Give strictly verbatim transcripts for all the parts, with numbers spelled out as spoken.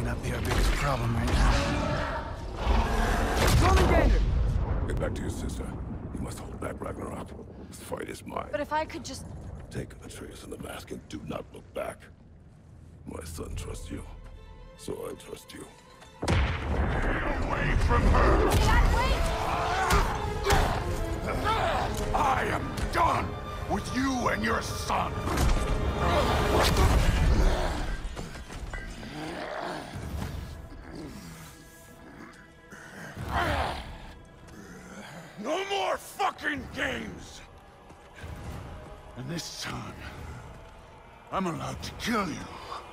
not be our biggest problem right now. Jormungandr! Get back to your sister. You must hold back Ragnarok. This fight is mine. But if I could just... Take Atreus and the mask and do not look back. My son trusts you, so I trust you. Get away from her! Dad, wait! I am done with you and your son! No more fucking games! And this time, I'm allowed to kill you.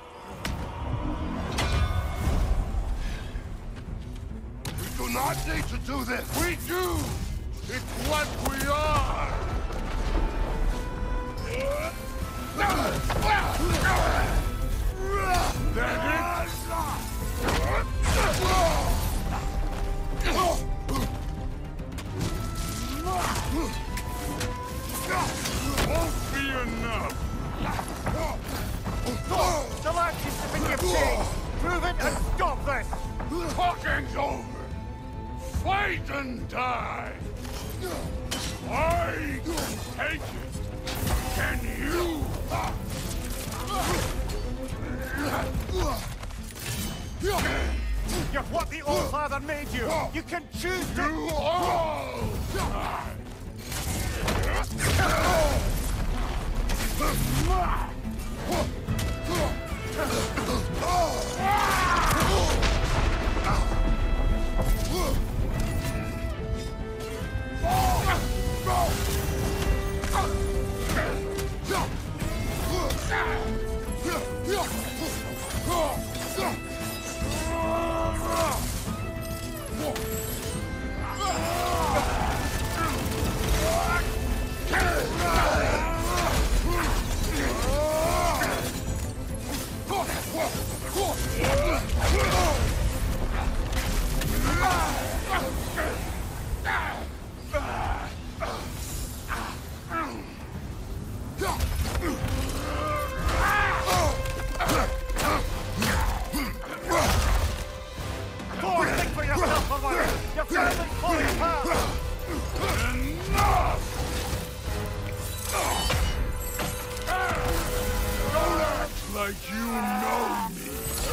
We do not need to do this! We do! It's what we are! That won't be enough! The light is the thing you've changed! Prove it and stop this! Talking's over! Fight and die! I can take it! Can you? You're what the All-Father made you! You can choose to... You all die! Like you know me.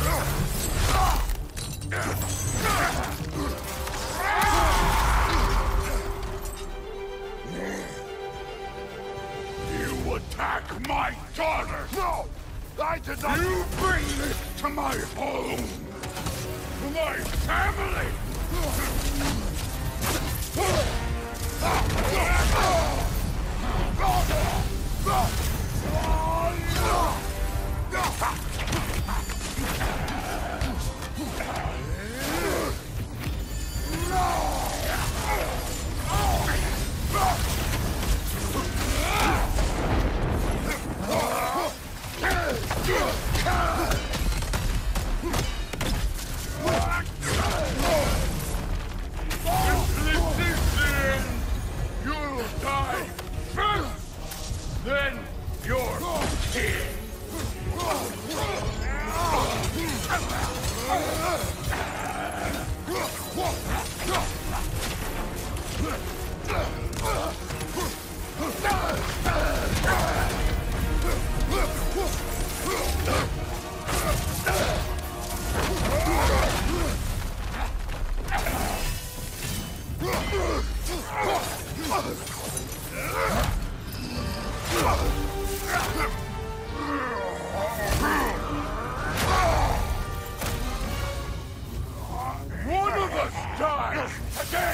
You attack my daughter! No! I did not... You bring this to my home! To my family! You'll die first, then your king. One of us dies again!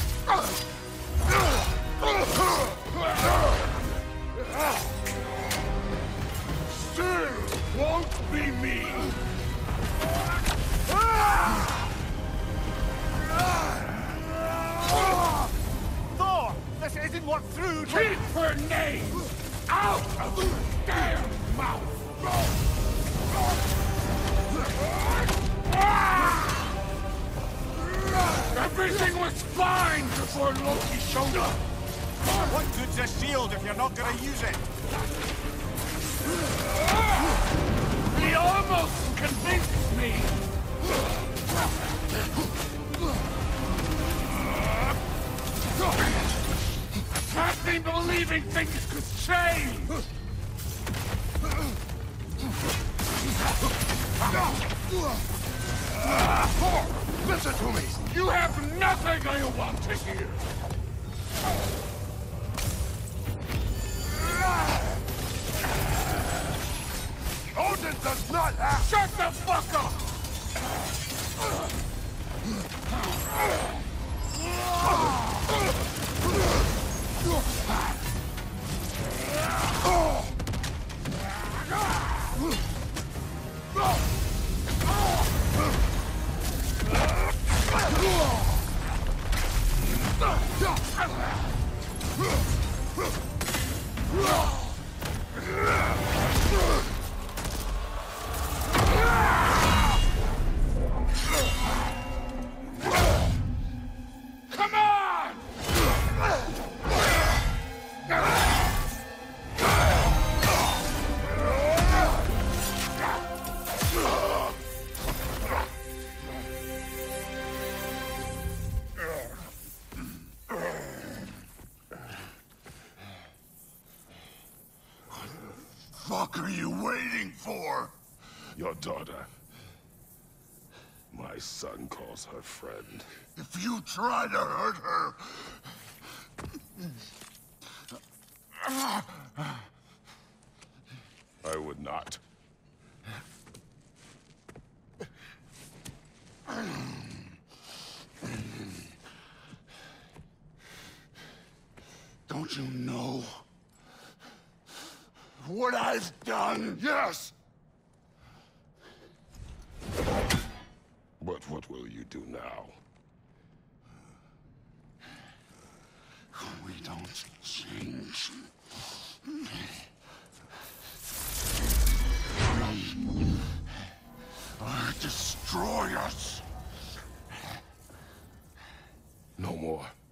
Still won't be me! Thor! This isn't what through... Keep her name out of her damn mouth! Everything was fine before Loki showed up! What good's a shield if you're not gonna use it? He almost convinced me! think things could change? Listen to me! You have nothing I want to hear! Odin does not have... Shut the fuck up! Come on! Fuck are you waiting for? Your daughter. My son calls her friend. If you try to hurt her... I would not. Don't you know what I've done? Yes! But what will you do now? We don't change. Or destroy us. No more.